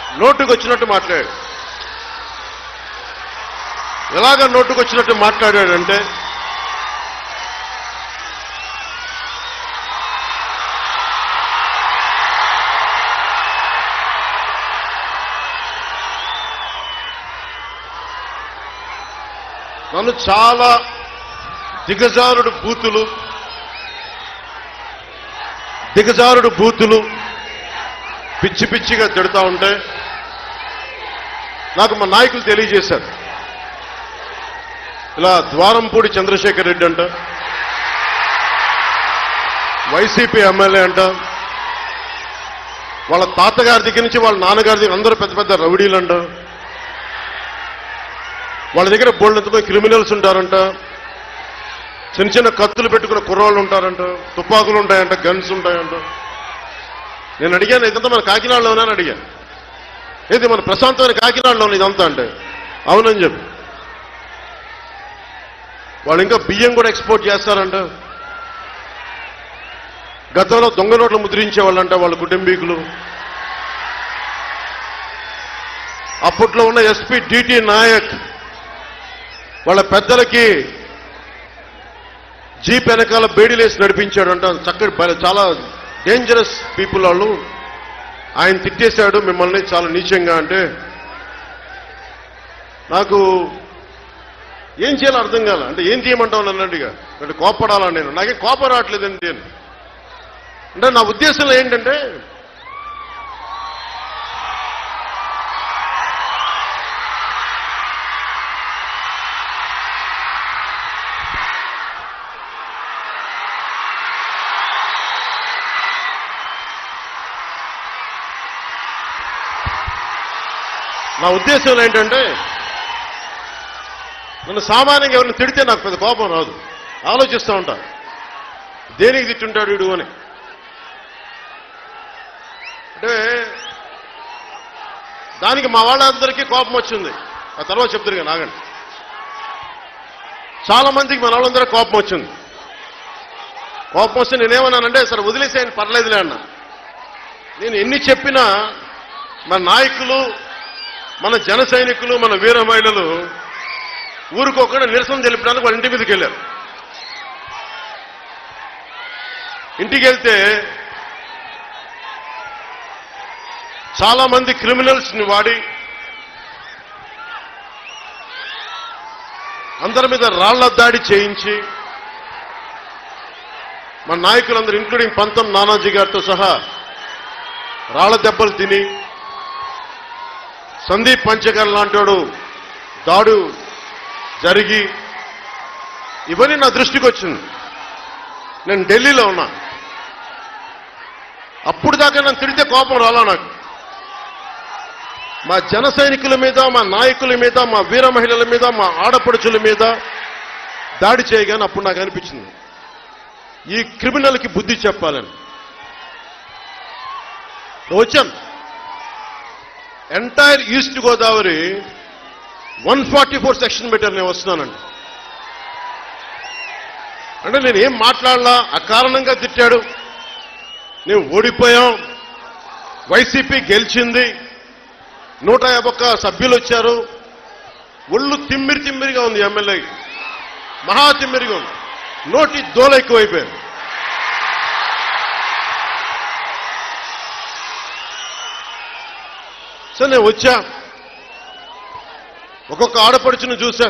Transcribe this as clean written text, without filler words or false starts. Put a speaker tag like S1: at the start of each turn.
S1: నోటుకొచ్చినట్టు మాట్లాడాడు. ఎలాగ నోటుకొచ్చినట్టు మాట్లాడాడంటే నన్ను చాలా దిగజారుడు బూతులు పిచ్చి పిచ్చిగా తిడతా ఉంటే నాకు మా నాయకులు తెలియజేశారు. ఇలా ద్వారంపూడి చంద్రశేఖర్ రెడ్డి అంట, వైసీపీ ఎమ్మెల్యే అంట, వాళ్ళ తాతగారి దగ్గర నుంచి వాళ్ళ నాన్నగారి దగ్గర అందరూ పెద్ద పెద్ద రౌడీలు అంట, వాళ్ళ దగ్గర బోల్డంతమంది క్రిమినల్స్ ఉంటారంట, చిన్న చిన్న కత్తులు పెట్టుకున్న కుర్రాళ్ళు ఉంటారంట, తుపాకులు ఉంటాయంట, గన్స్ ఉంటాయంట. నేను అడిగాను, ఇదంతా మన కాకినాడలోనే అని అడిగాను. ఏది మన ప్రశాంతమైన కాకినాడలోనే ఇదంతా అంటే అవునని చెప్పి. వాళ్ళు ఇంకా బియ్యం కూడా ఎక్స్పోర్ట్ చేస్తారంట. గతంలో దొంగ నోట్లు ముద్రించేవాళ్ళంట వాళ్ళ కుటుంబీకులు. అప్పట్లో ఉన్న ఎస్పీ డిటి నాయక్ వాళ్ళ పెద్దలకి జీప్ వెనకాల బేడీలేసి నడిపించాడంట. చక్కటి చాలా డేంజరస్ పీపుల్ వాళ్ళు. ఆయన తిట్టేశాడు మిమ్మల్ని చాలా నీచంగా. అంటే నాకు ఏం చేయాలో అర్థం కాల. అంటే ఏం చేయమంటావు నన్నట్టుగా, అంటే కోపడాలా? నేను నాకేం కోపం రావట్లేదండి నేను. అంటే నా ఉద్దేశంలో ఏంటంటే నన్ను సామాన్యంగా ఎవరిని తిడితే నాకు పెద్ద కోపం రాదు. ఆలోచిస్తూ ఉంటా, దేనికి తిట్టుంటాడు వీడు అని. అంటే దానికి మా వాళ్ళందరికీ కోపం వచ్చింది. ఆ తర్వాత చెప్తారు కదా నాగండి. చాలా మందికి మన వాళ్ళందరికీ కోపం వచ్చింది. కోపం వస్తే నేనేమన్నానంటే సరే వదిలేసేయండి పర్లేదులే అన్నా. నేను ఎన్ని చెప్పినా మన నాయకులు, మన జన సైనికులు, మన వీర మహిళలు ఊరుకోకుండా నిరసన తెలిపడానికి వాళ్ళ ఇంటి మీదకి వెళ్ళారు. ఇంటికి వెళ్తే చాలా మంది క్రిమినల్స్ ని వాడి అందరి మీద రాళ్ల దాడి చేయించి మన నాయకులందరూ ఇంక్లూడింగ్ పంతం నానాజీ గారితో సహా రాళ్ల దెబ్బలు తిని, సందీప్ పంచకర్ లాంటి దాడు జరిగి ఇవన్నీ నా దృష్టికి వచ్చింది. నేను ఢిల్లీలో ఉన్నా. అప్పుడు దాకా నన్ను తిడితే కోపం రాలా నాకు. మా జన సైనికుల మీద, మా నాయకుల మీద, మా వీర మహిళల మీద, మా ఆడపడుచుల మీద దాడి చేయగానే అప్పుడు నాకు అనిపించింది ఈ క్రిమినల్కి బుద్ధి చెప్పాలని. వచ్చాను. ఎంటైర్ ఈస్ట్ గోదావరి 144 సెక్షన్ పెట్టారు. నేను వస్తున్నానండి. అంటే నేను ఏం మాట్లాడలా. అకారణంగా తిట్టాడు. నేను ఓడిపోయాం, వైసీపీ గెలిచింది, 151 సభ్యులు వచ్చారు. ఒళ్ళు తిమ్మిరిగా ఉంది. ఎమ్మెల్యే మహా తిమ్మిరిగా ఉంది. నోటి దోల ఎక్కువైపోయారు. సో నేను వచ్చా, ఒక్కొక్క ఆడపడుచును చూశా.